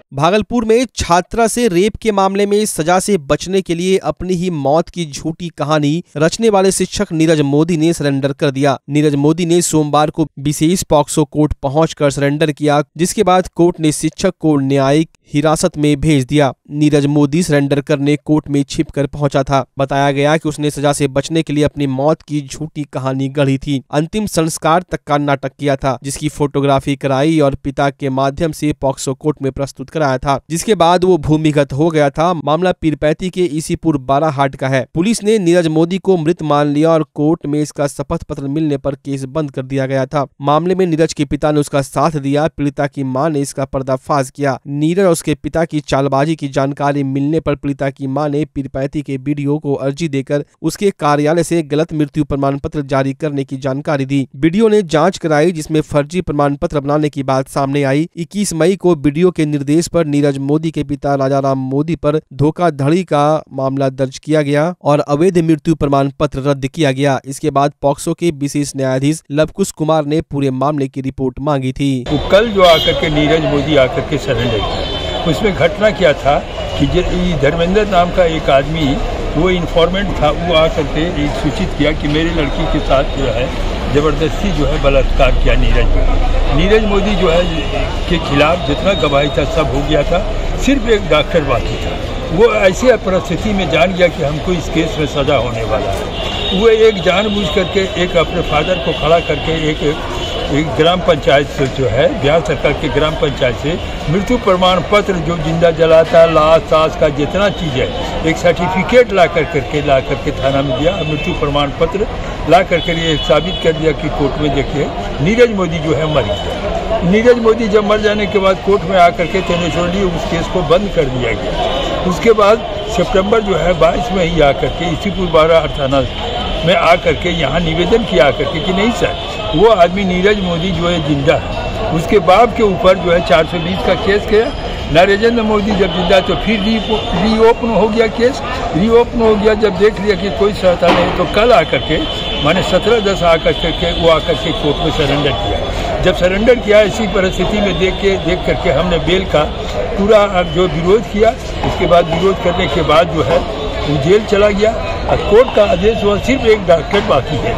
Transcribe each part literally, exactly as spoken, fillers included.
भागलपुर में छात्रा से रेप के मामले में सजा से बचने के लिए अपनी ही मौत की झूठी कहानी रचने वाले शिक्षक नीरज मोदी ने सरेंडर कर दिया। नीरज मोदी ने सोमवार को विशेष पॉक्सो कोर्ट पहुंचकर सरेंडर किया, जिसके बाद कोर्ट ने शिक्षक को न्यायिक हिरासत में भेज दिया। नीरज मोदी सरेंडर करने कोर्ट में छिपकर पहुंचा था। बताया गया कि उसने सजा से बचने के लिए अपनी मौत की झूठी कहानी गढ़ी थी। अंतिम संस्कार तक का नाटक किया था, जिसकी फोटोग्राफी कराई और पिता के माध्यम से पॉक्सो कोर्ट में प्रस्तुत कराया था, जिसके बाद वो भूमिगत हो गया था। मामला पीरपैंती के इसीपुर बाराहाट का है। पुलिस ने नीरज मोदी को मृत मान लिया और कोर्ट में इसका शपथ पत्र मिलने पर केस बंद कर दिया गया था। मामले में नीरज के पिता ने उसका साथ दिया। पीड़िता की मां ने इसका पर्दाफाश किया। नीरज और उसके पिता की चालबाजी की जानकारी मिलने पर पीड़िता की मां ने पीरपैंती के बीडीओ को अर्जी देकर उसके कार्यालय से गलत मृत्यु प्रमाण पत्र जारी करने की जानकारी दी। बीडीओ ने जांच कराई, जिसमें फर्जी प्रमाण पत्र बनाने की बात सामने आई। इक्कीस मई को बीडीओ के निर्देश पर नीरज मोदी के पिता राजाराम मोदी पर धोखाधड़ी का मामला दर्ज किया गया और अवैध मृत्यु प्रमाण पत्र रद्द किया गया। इसके बाद पॉक्सो के विशेष न्यायाधीश लवकुश कुमार ने पूरे मामले की रिपोर्ट मांगी थी। कल जो आकर के नीरज मोदी आकर के सरेंडर किया, उसमें घटना क्या था कि धर्मेंद्र नाम का एक आदमी, वो इन्फॉर्मेंट था, वो आकर के एक सूचित किया कि मेरी लड़की के साथ जो है ज़बरदस्ती जो है बलात्कार किया नीरज मोदी। नीरज मोदी जो है के खिलाफ जितना गवाही था सब हो गया था, सिर्फ एक डॉक्टर बाकी था। वो ऐसी परिस्थिति में जान गया कि हमको इस केस में सज़ा होने वाला है। वो एक जानबूझ करके एक अपने फादर को खड़ा करके एक एक ग्राम पंचायत से जो है बिहार सरकार के ग्राम पंचायत से मृत्यु प्रमाण पत्र जो जिंदा जलाता लाश सास का जितना चीज़ है, एक सर्टिफिकेट ला कर करके ला करके थाना में दिया। मृत्यु प्रमाण पत्र ला करके ये साबित कर दिया कि कोर्ट में देखिए नीरज मोदी जो है मर गया। नीरज मोदी जब मर जाने के बाद कोर्ट में आकर के नेचुरली उस केस को बंद कर दिया गया। उसके बाद सितंबर जो है बाईस में ही आकर के इसीपुर बाराहाट थाना में आकर के यहाँ निवेदन किया आकर के कि नहीं सर, वो आदमी नीरज मोदी जो है जिंदा है। उसके बाप के ऊपर जो है चार सौ बीस का केस किया। नरेंद्र मोदी जब जिंदा तो फिर री रीओपन हो गया केस। रीओपन हो गया, जब देख लिया कि कोई सहायता नहीं तो कल आकर के माने सत्रह दस आकर के वो आकर के कोर्ट में सरेंडर किया। जब सरेंडर किया इसी परिस्थिति में देख के देख करके हमने बेल का पूरा जो विरोध किया। उसके बाद विरोध करने के बाद जो है वो जेल चला गया और कोर्ट का आदेश हुआ। सिर्फ एक डॉक्टर बाकी है।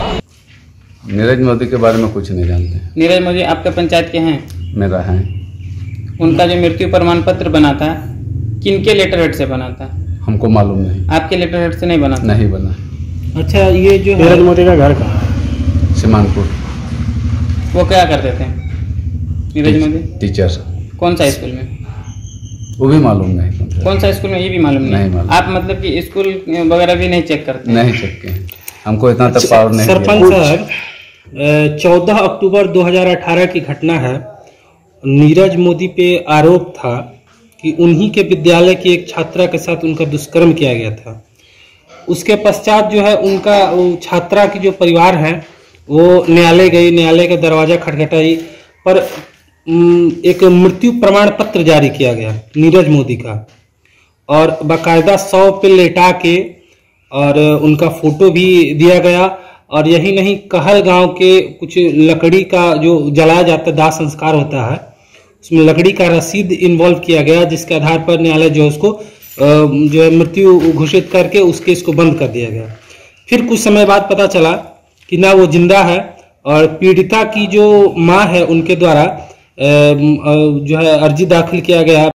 नीरज मोदी के बारे में कुछ नहीं जानते। नीरज मोदी आपका पंचायत के हैं? मेरा है। उनका जो मृत्यु प्रमाण पत्र बना था किनके लेटर हेड से बना था? हमको मालूम नहीं। आपके लेटर हेड से नहीं बना था? नहीं बना। अच्छा, ये जो नीरज मोदी का घर कहाँ है? सीमानपुर। वो क्या करते थे नीरज मोदी? टीचर। कौन सा स्कूल में? वो भी मालूम नहीं। कौन सा स्कूल में ये भी मालूम नहीं? नहीं मालूम। आप मतलब कि स्कूल वगैरह भी नहीं चेक करते? नहीं चेक किए, हमको इतना तक पावर नहीं। सरपंच साहब, चौदह अक्टूबर दो हज़ार अठारह की घटना है। नीरज मोदी पे आरोप था कि उन्हीं के विद्यालय की एक छात्रा के साथ उनका दुष्कर्म किया गया था। उसके पश्चात जो है उनका छात्रा की जो परिवार है वो न्यायालय गई, न्यायालय का दरवाजा खटखटाई, पर एक मृत्यु प्रमाण पत्र जारी किया गया नीरज मोदी का और बाकायदा सौ पे लेटा के और उनका फोटो भी दिया गया। और यही नहीं, कहल गांव के कुछ लकड़ी का जो जलाया जाता है, दाह संस्कार होता है, उसमें लकड़ी का रसीद इन्वॉल्व किया गया, जिसके आधार पर न्यायालय जो है उसको जो है मृत्यु घोषित करके उस केस को बंद कर दिया गया। फिर कुछ समय बाद पता चला कि ना वो जिंदा है और पीड़िता की जो माँ है उनके द्वारा जो है अर्जी दाखिल किया गया।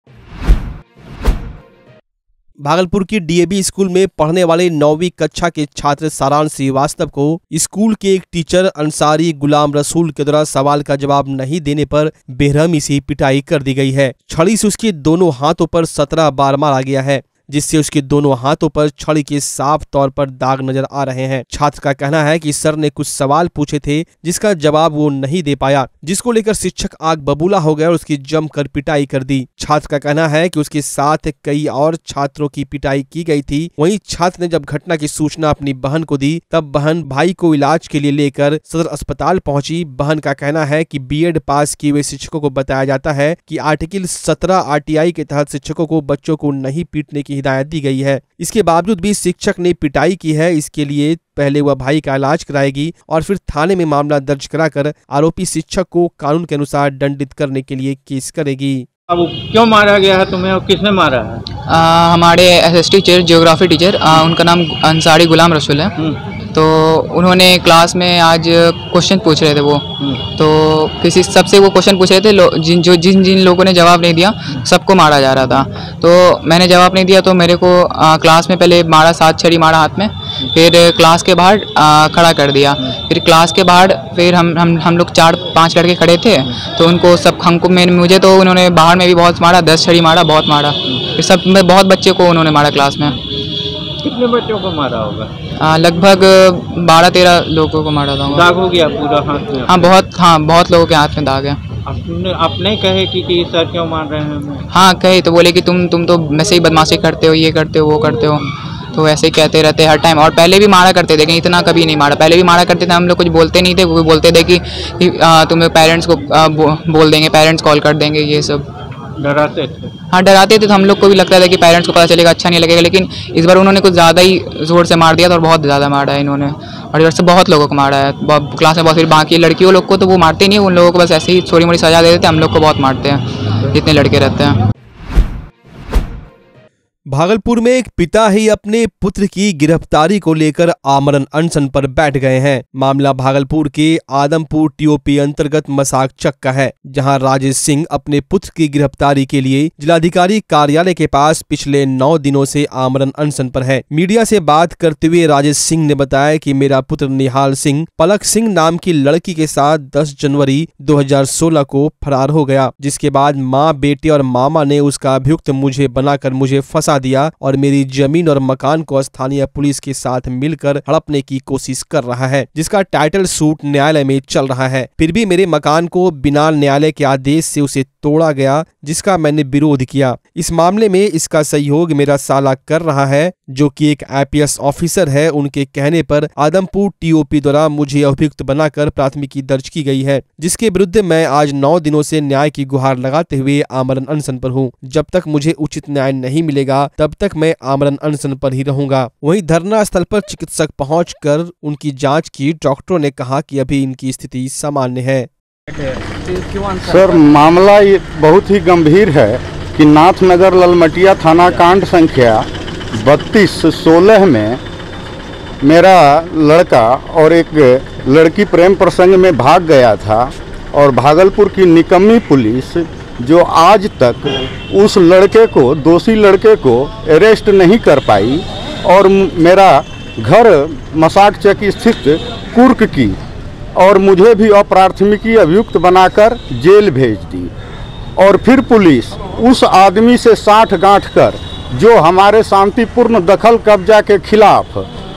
भागलपुर की डीएवी स्कूल में पढ़ने वाले नौवीं कक्षा के छात्र सारांश श्रीवास्तव को स्कूल के एक टीचर अंसारी गुलाम रसूल के द्वारा सवाल का जवाब नहीं देने पर बेरहमी से पिटाई कर दी गई है। छड़ी से उसके दोनों हाथों पर सत्रह बार मारा गया है, जिससे उसके दोनों हाथों पर छड़ी के साफ तौर पर दाग नजर आ रहे हैं। छात्र का कहना है कि सर ने कुछ सवाल पूछे थे जिसका जवाब वो नहीं दे पाया, जिसको लेकर शिक्षक आग बबूला हो गया और उसकी जमकर पिटाई कर दी। छात्र का कहना है कि उसके साथ कई और छात्रों की पिटाई की गई थी। वहीं छात्र ने जब घटना की सूचना अपनी बहन को दी, तब बहन भाई को इलाज के लिए लेकर सदर अस्पताल पहुंची। बहन का कहना है कि बीएड पास किए हुए शिक्षकों को बताया जाता है कि आर्टिकल सत्रह आरटीआई के तहत शिक्षकों को बच्चों को नहीं पीटने की हिदायत दी गई है। इसके बावजूद भी शिक्षक ने पिटाई की है। इसके लिए पहले वह भाई का इलाज कराएगी और फिर थाने में मामला दर्ज कराकर आरोपी शिक्षक को कानून के अनुसार दंडित करने के लिए केस करेगी। अब क्यों मारा गया है तुम्हें और किसने मारा है? आ, हमारे एसएस टीचर ज्योग्राफी टीचर आ, उनका नाम अंसारी गुलाम रसूल है। तो उन्होंने क्लास में आज क्वेश्चन पूछ रहे थे वो, तो किसी सबसे वो क्वेश्चन पूछ रहे थे, जिन जो जिन जिन लोगों ने जवाब नहीं दिया सबको मारा जा रहा था। तो मैंने जवाब नहीं दिया तो मेरे को आ, क्लास में पहले मारा, सात छड़ी मारा हाथ में, फिर क्लास के बाहर आ, खड़ा कर दिया। फिर क्लास के बाहर फिर हम हम हम लोग चार पांच लड़के खड़े थे, तो उनको सब हमको मैंने मुझे तो उन्होंने बाहर में भी बहुत मारा, दस छड़ी मारा, बहुत मारा। फिर सब में बहुत बच्चे को उन्होंने मारा क्लास में। कितने बच्चों को मारा होगा? आ, लगभग बारह तेरह लोगों को मारा था। दाग हो गया पूरा हाथ में? हाँ बहुत, हाँ बहुत लोगों के हाथ में दाग है। आपने आपने कहे कि, कि सर क्यों मार रहे हैं हमें? हाँ कहे तो बोले कि तुम तुम तो वैसे ही बदमाशी करते हो, ये करते हो वो करते हो, तो ऐसे ही कहते रहते हर टाइम। और पहले भी मारा करते थे, लेकिन इतना कभी नहीं मारा। पहले भी मारा करते थे, हम लोग कुछ बोलते नहीं थे, वो बोलते थे कि, कि आ, तुम्हें पेरेंट्स को आ, बो, बोल देंगे, पेरेंट्स कॉल कर देंगे, ये सब डराते थे। हाँ डराते थे, तो हम लोग को भी लगता था कि पेरेंट्स को पता चलेगा अच्छा नहीं लगेगा। लेकिन इस बार उन्होंने कुछ ज़्यादा ही जोर से मार दिया था, और बहुत ज़्यादा मारा है इन्होंने, और इधर से बहुत लोगों को मारा है क्लास में बहुत। फिर बाकी लड़कियों लोग को तो वो मारते नहीं, उन लोगों को बस ऐसे ही छोटी मोटी सजा दे देते, हम लोग को बहुत मारते हैं जितने लड़के रहते हैं। भागलपुर में एक पिता ही अपने पुत्र की गिरफ्तारी को लेकर आमरण अनशन पर बैठ गए हैं। मामला भागलपुर के आदमपुर टीओपी अंतर्गत मसाक चक का है, जहां राजेश सिंह अपने पुत्र की गिरफ्तारी के लिए जिलाधिकारी कार्यालय के पास पिछले नौ दिनों से आमरण अनशन पर है। मीडिया से बात करते हुए राजेश सिंह ने बताया कि मेरा पुत्र निहाल सिंह पलक सिंह नाम की लड़की के साथ दस जनवरी दो हज़ार सोलह को फरार हो गया, जिसके बाद माँ, बेटे और मामा ने उसका अभियुक्त मुझे बनाकर मुझे फंसा दिया और मेरी जमीन और मकान को स्थानीय पुलिस के साथ मिलकर हड़पने की कोशिश कर रहा है, जिसका टाइटल सूट न्यायालय में चल रहा है। फिर भी मेरे मकान को बिना न्यायालय के आदेश से उसे तोड़ा गया, जिसका मैंने विरोध किया। इस मामले में इसका सहयोग मेरा साला कर रहा है, जो कि एक आईपीएस ऑफिसर है। उनके कहने पर आदमपुर टीओपी द्वारा मुझे अभियुक्त बनाकर प्राथमिकी दर्ज की गई है, जिसके विरुद्ध मैं आज नौ दिनों से न्याय की गुहार लगाते हुए आमरण अनशन पर हूँ। जब तक मुझे उचित न्याय नहीं मिलेगा तब तक मैं आमरण अनशन पर ही रहूंगा। वहीं धरना स्थल पर चिकित्सक पहुंचकर उनकी जांच की। डॉक्टरों ने कहा कि अभी इनकी स्थिति सामान्य है। सर, मामला ये बहुत ही गंभीर है कि नाथनगर ललमटिया थाना कांड संख्या बत्तीस सोलह में मेरा लड़का और एक लड़की प्रेम प्रसंग में भाग गया था, और भागलपुर की निकम्मी पुलिस जो आज तक उस लड़के को, दोषी लड़के को अरेस्ट नहीं कर पाई, और मेरा घर मसाक चक स्थित कुर्क की और मुझे भी अप्राथमिकी अभियुक्त बनाकर जेल भेज दी। और फिर पुलिस उस आदमी से साठ गांठ कर जो हमारे शांतिपूर्ण दखल कब्जा के खिलाफ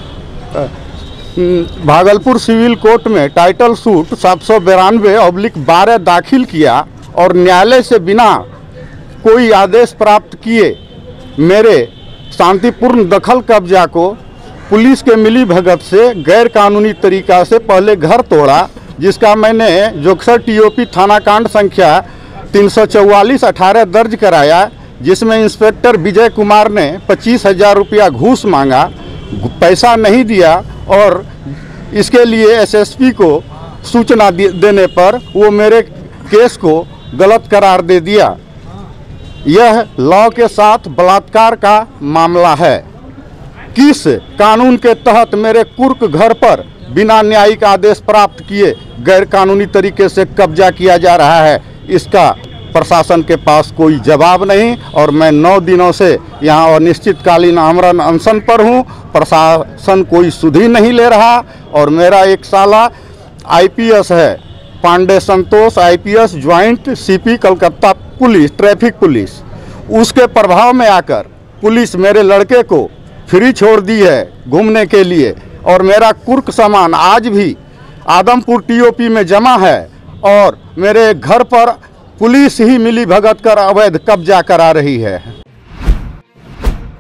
भागलपुर सिविल कोर्ट में टाइटल सूट सात सौ बिरानवे ऑब्लिक बारह दाखिल किया, और न्यायालय से बिना कोई आदेश प्राप्त किए मेरे शांतिपूर्ण दखल कब्जा को पुलिस के मिली भगत से गैर कानूनी तरीका से पहले घर तोड़ा, जिसका मैंने जोक्सर टीओपी थाना कांड संख्या तीन सौ चौवालीस अठारह दर्ज कराया, जिसमें इंस्पेक्टर विजय कुमार ने पच्चीस हजार रुपया घूस मांगा, पैसा नहीं दिया, और इसके लिए एसएसपी को सूचना देने पर वो मेरे केस को गलत करार दे दिया। यह लॉ के साथ बलात्कार का मामला है। किस कानून के तहत मेरे कुर्क घर पर बिना न्यायिक आदेश प्राप्त किए गैर कानूनी तरीके से कब्जा किया जा रहा है, इसका प्रशासन के पास कोई जवाब नहीं, और मैं नौ दिनों से यहाँ अनिश्चितकालीन आमरण अनशन पर हूँ। प्रशासन कोई सुधि नहीं ले रहा, और मेरा एक साला आईपीएस है, Pandey Santosh, IPS joint CP Calcutta police, traffic police, उसके प्रभाव में आकर पुलिस मेरे लड़के को फ्री छोड़ दी है घूमने के लिए, और मेरा कुर्क सामान आज भी आदमपुर टीओपी में जमा है, और मेरे घर पर पुलिस ही मिली भगत कर अवैध कब्जा करा रही है।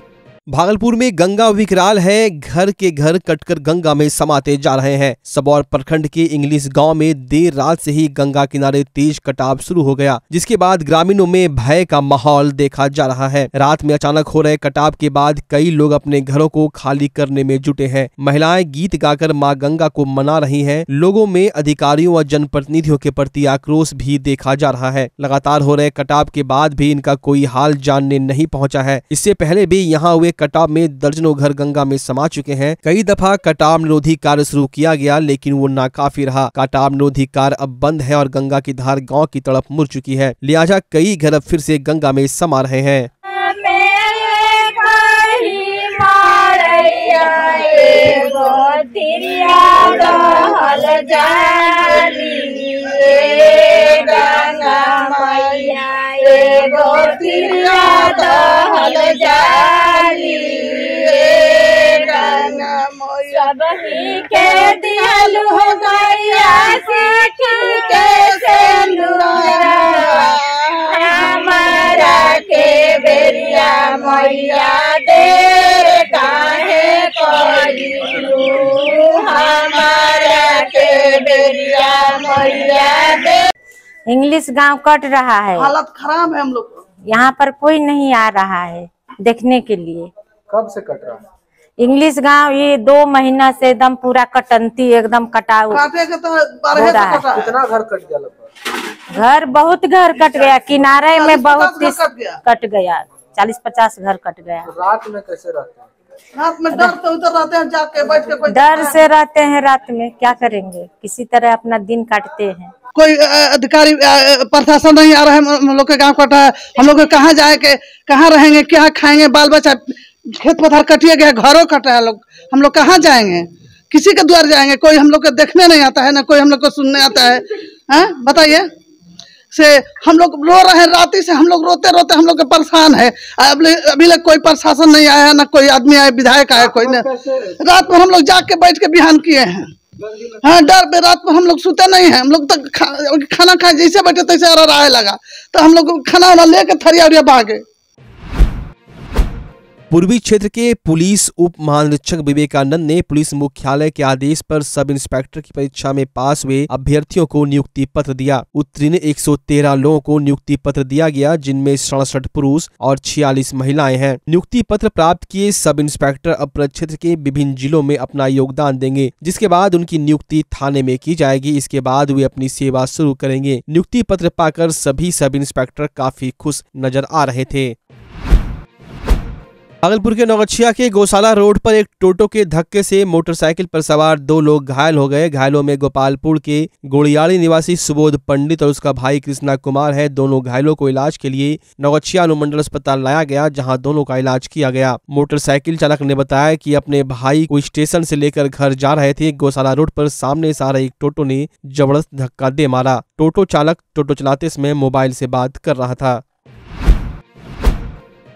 भागलपुर में गंगा विकराल है, घर के घर कटकर गंगा में समाते जा रहे हैं। सबौर प्रखंड के इंग्लिश गांव में देर रात से ही गंगा किनारे तेज कटाव शुरू हो गया, जिसके बाद ग्रामीणों में भय का माहौल देखा जा रहा है। रात में अचानक हो रहे कटाव के बाद कई लोग अपने घरों को खाली करने में जुटे हैं। महिलाएं गीत गाकर मां गंगा को मना रही हैं। लोगों में अधिकारियों और जनप्रतिनिधियों के प्रति आक्रोश भी देखा जा रहा है। लगातार हो रहे कटाव के बाद भी इनका कोई हाल जानने नहीं पहुंचा है। इससे पहले भी यहाँ हुए कटाव में दर्जनों घर गंगा में समा चुके हैं। कई दफा कटाव निरोधी कार्य शुरू किया गया, लेकिन वो नाकाफी रहा। कटाव निरोधी कार्य अब बंद है और गंगा की धार गांव की तरफ मुड़ चुकी है। लिहाजा कई घर अब फिर से गंगा में समा रहे हैं। सबही के दियालु हो गया सीखी के सेनुरा हमारा के बेरिया मैया दे काहे करिलू हमारा के बेरिया मैया दे। इंग्लिश गांव कट रहा है, हालत खराब है। हम लोग यहाँ पर कोई नहीं आ रहा है देखने के लिए। कब से कट रहा है इंग्लिश गांव? ये दो महीना से एकदम पूरा कटंती एकदम कटा काटे के तो बारह से कटा। कितना घर कट गया लगभग? घर बहुत घर कट गया, किनारे में बहुत कट गया कट गया चालीस पचास घर कट गया। रात में कैसे रहते हैं? रात में डर तो उधर रहते हैं, जाके बैठ के कोई डर से रहते हैं। रात में क्या करेंगे, किसी तरह अपना दिन काटते हैं। कोई अधिकारी प्रशासन नहीं आ रहा है। हम लोग के गाँव कटा है, हम लोग कहाँ जाए के कहाँ रहेंगे, क्या खाएंगे, बाल बच्चा खेत पथार कटिए गया, घरों कटा है। लोग हम लोग कहाँ जाएंगे, किसी के द्वार जाएंगे? कोई हम लोग को देखने नहीं आता है, ना कोई हम लोग को सुनने आता है। हैं बताइए से हम लोग रो रहे हैं, राती से हम लोग रोते रोते हम लोग के परेशान है। अभी अभी तक कोई प्रशासन नहीं आया है, ना कोई आदमी आया, विधायक आया कोई नहीं। रात में हम लोग जाग के बैठ के बिहान किए हैं। हाँ, डर पे रात में हम लोग सोते नहीं है। हम लोग तो खा, खाना खाए जैसे बैठे तैसे राय लगा, तो हम लोग खाना वाना लेके थरिया उरिया भागे। पूर्वी क्षेत्र के पुलिस उप महानिरीक्षक विवेकानंद ने पुलिस मुख्यालय के आदेश पर सब इंस्पेक्टर की परीक्षा में पास हुए अभ्यर्थियों को नियुक्ति पत्र दिया। उत्तीर्ण एक सौ तेरह लोगों को नियुक्ति पत्र दिया गया, जिनमें सड़सठ पुरुष और छियालीस महिलाएं हैं। नियुक्ति पत्र प्राप्त किए सब इंस्पेक्टर अब प्रक्षेत्र के विभिन्न जिलों में अपना योगदान देंगे, जिसके बाद उनकी नियुक्ति थाने में की जाएगी। इसके बाद वे अपनी सेवा शुरू करेंगे। नियुक्ति पत्र पाकर सभी सब इंस्पेक्टर काफी खुश नजर आ रहे थे। भागलपुर के नौगछिया के गौशाला रोड पर एक टोटो के धक्के से मोटरसाइकिल पर सवार दो लोग घायल हो गए। घायलों में गोपालपुर के गोड़ियाड़ी निवासी सुबोध पंडित और उसका भाई कृष्णा कुमार है। दोनों घायलों को इलाज के लिए नौगछिया अनुमंडल अस्पताल लाया गया, जहां दोनों का इलाज किया गया। मोटरसाइकिल चालक ने बताया कि अपने भाई को स्टेशन से लेकर घर जा रहे थे। गौशाला रोड पर सामने से आ रहे एक टोटो ने जबरदस्त धक्का दे मारा। टोटो चालक टोटो चलाते समय मोबाइल से बात कर रहा था।